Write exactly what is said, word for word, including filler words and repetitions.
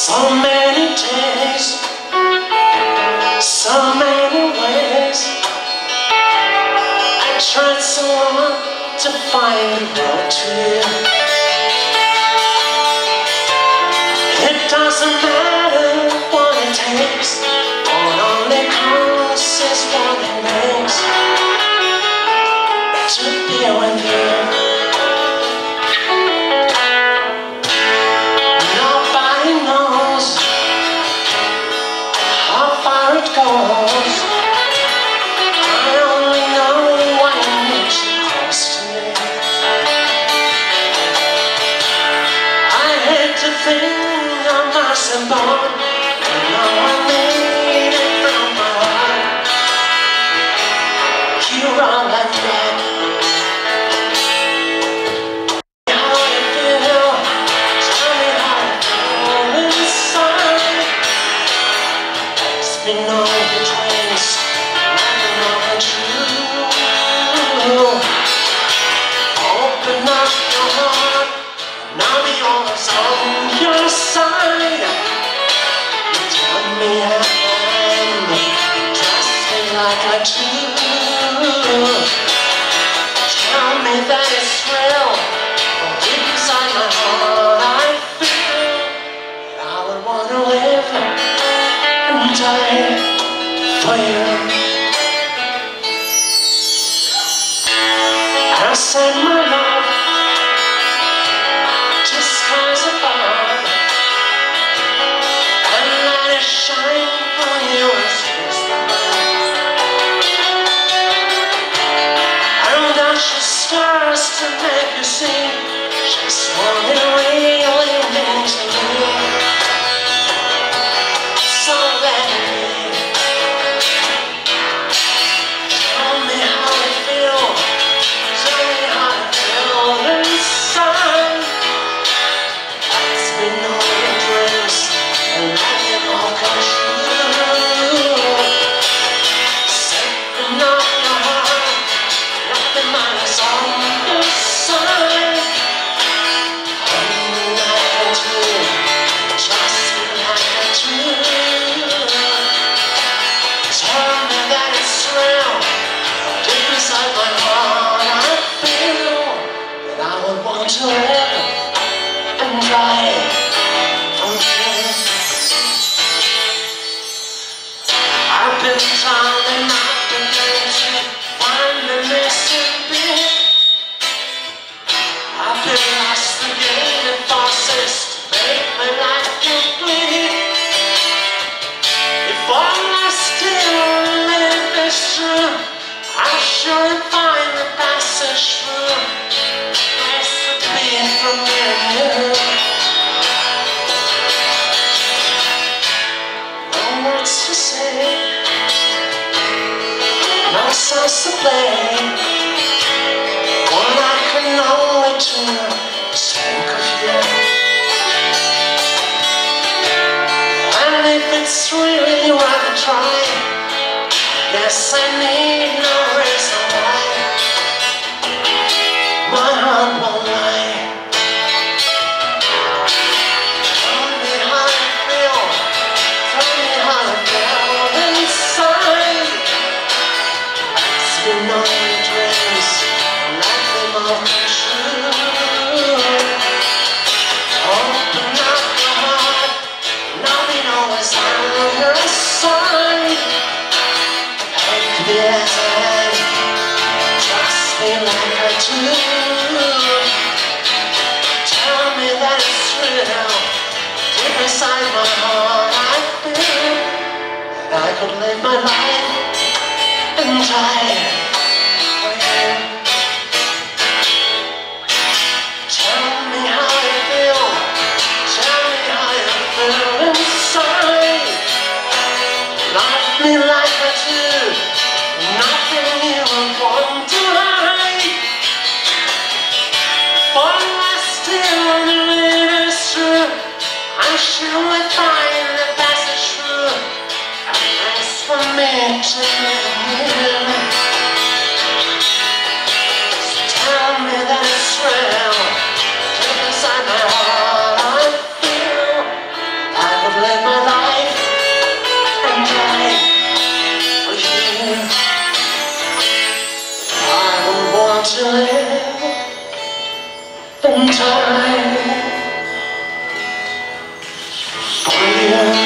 So many days, so many ways. I tried so hard to find the road to you. It doesn't matter what it takes, all it only costs is what it makes to be with you. Nobody knows how far it goes. I only know what it makes you close to me. I hate to think I'm nice and born, but now I mean it from my heart. You're all I've got. You know the dreams, nothing more than true. Open up your heart, and I'll be always on your side. You tell me I'm just like I do. Tell me that it's real, but deep inside my heart I feel that I would want to live and die for you. I send my love to skies above and let it shine for you as crystal. And dash the stars to make you see just what it really means to me. So let me tell me how you feel, tell me how you feel inside. Ask me know your dreams and let them all come true. Open up your heart, let the minds on your side. Hold me like I do, trust me like I do. Tell me that it's real, deep inside my heart I feel that I would want to live and die for you. I've been down and I've been to find the missing bit. I've been lost again in forces to make my life complete. If all I still live is true, I sure find the passage through. Place to be from me and you. No words to say, no songs to play. What I can only do is think of you. And if it's really worth a try, yes, I need no reason why my heart won't lie. Tell me how you feel, tell me how you feel inside. Ask me know your dreams, let them all come true. Open up your heart, and I'll be always on your side. Take me as I am, trust me like I do. Tell me that it's real, deep inside my heart I feel that I could live my life and die for you. Tell me how you feel, tell me how you feel inside. Love me like I do, nothing you would want to hide. For I still live is true, I sure would find the passage through. A place for me to live. So tell me that it's real, deep inside my heart I feel I here.